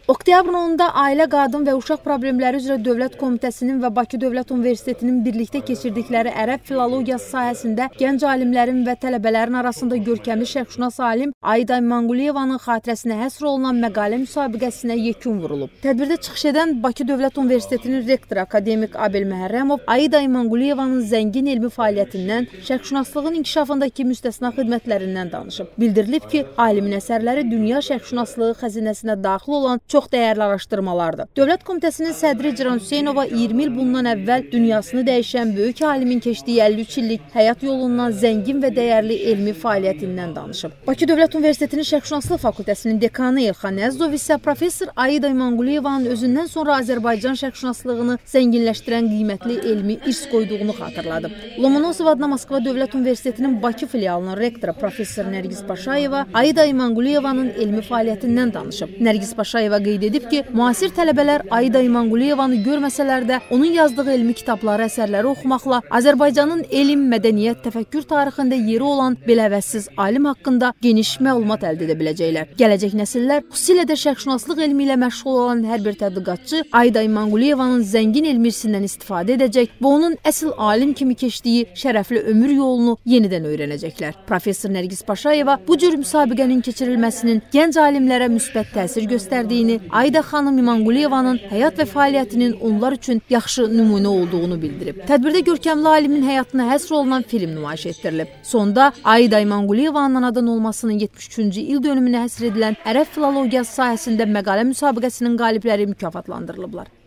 Oktyabrın 10-da Ailə, Qadın və Uşaq Problemləri üzrə Dövlət Komitəsinin və Bakı Dövlət Universitetinin birlikdə keçirdikləri ərəb filologiyası sahəsində gənc alimlərin və tələbələrin arasında görkəmli şərqşünas alim Aida İmamquliyevanın xatirəsinə həsr olunan məqalə müsabiqəsinə yekun vurulub. Tədbirdə çıxış edən Bakı Dövlət Universitetinin rektoru akademik Abel Məhərrəmov Aida İmamquliyevanın zəngin elmi fəaliyyətindən, şərqşünaslığın inkişafındakı müstəsna xidmətlərindən danışıb. Bildirilib ki, alimin əsərləri dünya şərqşünaslığı xəzinəsinə daxil olan çox dəyərli araşdırmalardır. Dövlət Komitəsinin sədri Ceyran Hüseynova 20 il bundan əvvəl dünyasını dəyişən böyük alimin keçdiyi 53 illik həyat yolundan zəngin və dəyərli elmi fəaliyyətindən danışıb. Bakı Dövlət Universitetinin Şərqşünaslıq Fakültəsinin dekanı Elxan Əzdov isə professor Aida İmamquliyevanın özündən sonra Azərbaycan şərqşünaslığını zənginləşdirən qiymətli elmi irs qoyduğunu xatırladıb. Lomonosov adına Moskva Dövlət Universitetinin Bakı filialının rektoru professor Nərgiz Paşayeva Aida İmamquliyevanın elmi fəaliyyətindən danışıb. Nərgiz Paşayeva qeyd edib ki, müasir tələbələr Aida İmamquliyevanı görməsələr də onun yazdığı elmi kitabları, əsərləri oxumaqla Azərbaycanın elm, mədəniyyət, təfəkkür tarixində yeri olan belə əvəzsiz alim haqqında geniş məlumat əldə edə biləcəklər. Gələcək nəsillər, xüsusilə də şərqşünaslıq elmi ilə məşğul olan hər bir tədqiqatçı Aida İmamquliyevanın zəngin elmi irsindən istifadə edəcək və onun əsl alim kimi keçdiyi şərəfli ömür yolunu yenidən öyrənəcəklər. Professor Nərgiz Paşayeva bu cür müsabiqənin keçirilməsinin gənc alimlərə müsbət təsir göstərdiyini, Aida xanım İmamquliyevanın həyat və fəaliyyətinin onlar üçün yaxşı nümunə olduğunu bildirib. Tədbirdə görkəmli alimin həyatına həsr olunan film nümayiş etdirilib. Sonda Aida İmamquliyevanın anadan olmasının 73-cü il dönümünə həsr edilən ərəb filologiyası sahəsində məqalə müsabiqəsinin qalibləri mükafatlandırılıblar.